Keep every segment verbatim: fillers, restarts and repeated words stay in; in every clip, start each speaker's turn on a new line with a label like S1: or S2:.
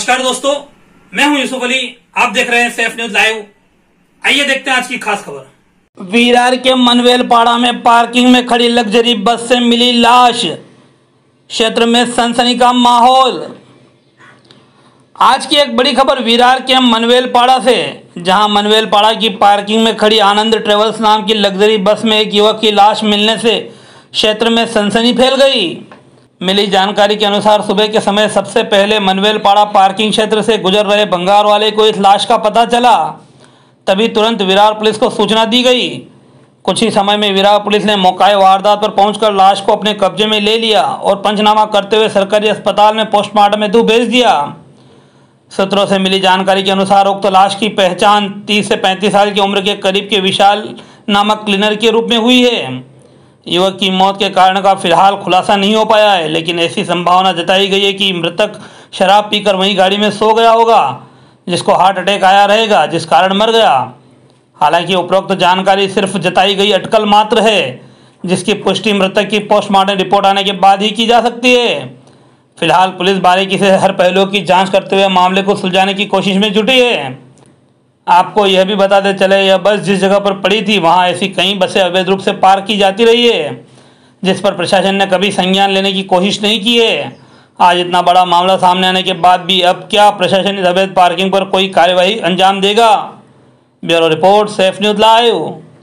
S1: नमस्कार दोस्तों, मैं हूं यूसुफ अली। आप देख रहे हैं सेफ न्यूज लाइव। आइए देखते हैं आज की खास खबर।
S2: विरार के मनवेलपाड़ा में पार्किंग में खड़ी लग्जरी बस से मिली लाश, क्षेत्र में सनसनी का माहौल। आज की एक बड़ी खबर विरार के मनवेलपाड़ा से, जहां मनवेलपाड़ा की पार्किंग में खड़ी आनंद ट्रेवल्स नाम की लग्जरी बस में एक युवक की लाश मिलने से क्षेत्र में सनसनी फैल गई। मिली जानकारी के अनुसार सुबह के समय सबसे पहले मनवेलपाड़ा पार्किंग क्षेत्र से गुजर रहे भंगार वाले को इस लाश का पता चला। तभी तुरंत विरार पुलिस को सूचना दी गई। कुछ ही समय में विरार पुलिस ने मौके वारदात पर पहुंचकर लाश को अपने कब्जे में ले लिया और पंचनामा करते हुए सरकारी अस्पताल में पोस्टमार्टम हेतु भेज दिया। सूत्रों से मिली जानकारी के अनुसार उक्त लाश की पहचान तीस से पैंतीस साल की उम्र के करीब के विशाल नामक क्लीनर के रूप में हुई है। युवक की मौत के कारण का फिलहाल खुलासा नहीं हो पाया है, लेकिन ऐसी संभावना जताई गई है कि मृतक शराब पीकर वहीं गाड़ी में सो गया होगा, जिसको हार्ट अटैक आया रहेगा, जिस कारण मर गया। हालांकि उपरोक्त जानकारी सिर्फ जताई गई अटकल मात्र है, जिसकी पुष्टि मृतक की पोस्टमार्टम रिपोर्ट आने के बाद ही की जा सकती है। फिलहाल पुलिस बारीकी से हर पहलू की जांच करते हुए मामले को सुलझाने की कोशिश में जुटी है। आपको यह भी बताते चले, यह बस जिस जगह पर पड़ी थी वहां ऐसी कई बसें अवैध रूप से पार्क की जाती रही है, जिस पर प्रशासन ने कभी संज्ञान लेने की कोशिश नहीं की है। आज इतना बड़ा मामला सामने आने के बाद भी अब क्या प्रशासन इस अवैध पार्किंग पर कोई कार्यवाही अंजाम देगा? Bureau report, safe news live.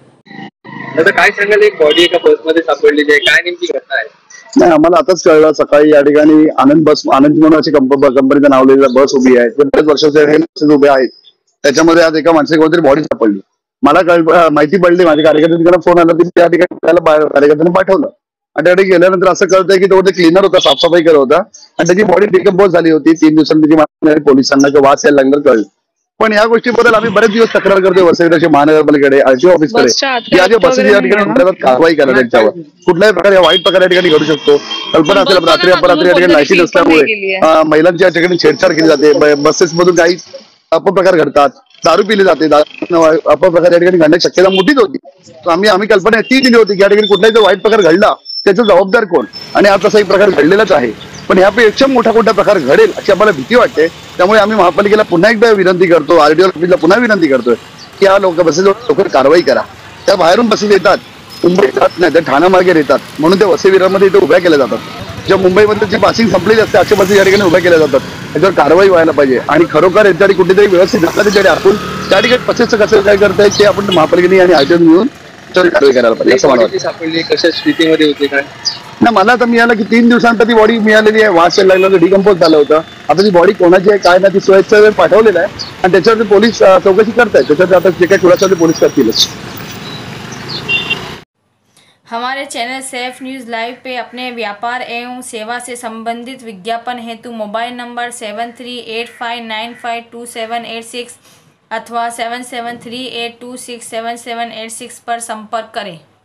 S3: काय सांगाल, एक बॉडी एका बसमध्ये सापडलेली आहे, काय नेमकी घटना आहे?
S4: नाही, आम्हाला आताच कळलं सकाळी या ठिकाणी आनंद बस आनंद म्हणून अशी कंपनीचं नाव लिहिलेलं बस उभी आहे, ते बरेच वर्षाचे उभे आहेत. त्याच्यामध्ये आज एका माणसाची कोणतरी बॉडी सापडली. मला माहिती पडली, माझ्या कार्यकर्त्यांना फोन आला, की त्या ठिकाणी कार्यकर्त्यांनी पाठवलं आणि त्या ठिकाणी गेल्यानंतर असं कळतंय की तो क्लीनर होता, साफसफाई करत होता आणि त्याची बॉडी डिकम्पोज झाली होती. तीन दिवसांनी त्याची पोलिसांना किंवा वास यायला लागलं कळलं. पण या गोष्टीबद्दल आम्ही बरेच दिवस तक्रार करतोय वसईकडे, महानगरपालिकेकडे, आरटीओ ऑफिसकडे, की आज बसेस या ठिकाणी कारवाई करा त्यांच्यावर. कुठल्याही प्रकारे वाईट प्रकार या ठिकाणी घडू शकतो. कल्पना असेल, रात्री अपरात्री या ठिकाणी लाईटी नसल्यामुळे महिलांची या ठिकाणी छेडछाड केली जाते. बसेस मधून काही अपप्रकार घडतात, दारू पिली जाते, अपप्रकार या ठिकाणी घडण्याची शक्यता मोठीच होती. आम्ही आम्ही कल्पना ती दिली होती की या ठिकाणी कुठलाही जर वाईट प्रकार घडला त्याचा जबाबदार कोण, आणि आज तसा एक प्रकार घडलेलाच आहे. पण यापेक्षा मोठा कोणता प्रकार घडेल अशी आम्हाला भीती वाटते. त्यामुळे आम्ही महापालिकेला पुन्हा एकदा विनंती करतो, आरटीओ ऑफिसला पुन्हा विनंती करतोय की या लोक बसेसवर लवकर कारवाई करा. त्या बाहेरून बसेस येतात, मुंबईत जात नाही, त्या ठाणा मार्गे येतात, म्हणून त्या वसई विरारमध्ये इथे उभ्या केल्या जातात. ज्या मुंबईमध्ये जी पासिंग संपलेली असते अशा बसेस या ठिकाणी उभ्या केल्या जातात. त्याच्यावर कारवाई व्हायला पाहिजे आणि खरोखर याच्यासाठी कुठेतरी व्यवस्थित त्याच्याकडे आपण त्या ठिकाणी बसेसचं कसं काय करताय ते आपण महापालिकेने आणि आरटीओ मिळून कारवाई करायला पाहिजे असं मला वाटतं.
S3: सापडली कशा स्थितीमध्ये होती काय
S4: ना, मला आता मिळालं की तीन दिवसांतर ती बॉडी मिळालेली आहे. वास यायला लागला, डिकम्पोज झालं होतं. आता ती बॉडी कोणाची आहे काय ना ती स्वयंचा वेळ पाठवलेला आहे आणि त्याच्यावर पोलीस चौकशी करतायत. त्याच्यावर आता जे काही खुलासा पोलीस करतीलच.
S5: हमारे चैनल सेफ न्यूज़ लाइव पे अपने व्यापार एवं सेवा से संबंधित विज्ञापन हेतु mobile number seven three eight five nine five two seven eight six अथवा seven seven three eight two six seven seven eight six पर संपर्क करें।